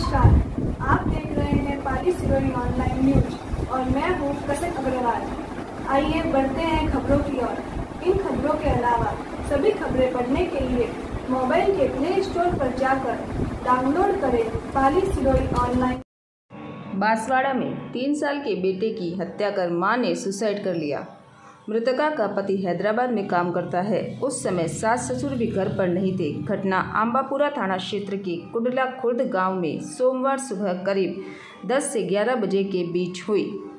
नमस्कार, आप देख रहे हैं पाली सिरोही ऑनलाइन न्यूज और मैं हूँ कसक अग्रवाल। आइए बढ़ते हैं खबरों की ओर। इन खबरों के अलावा सभी खबरें पढ़ने के लिए मोबाइल के प्ले स्टोर पर जाकर डाउनलोड करें पाली सिरोही ऑनलाइन। बांसवाड़ा में 3 साल के बेटे की हत्या कर मां ने सुसाइड कर लिया। मृतका का पति हैदराबाद में काम करता है। उस समय सास ससुर भी घर पर नहीं थे। घटना आंबापुरा थाना क्षेत्र के कुंडला खुर्द गांव में सोमवार सुबह करीब 10 से 11 बजे के बीच हुई।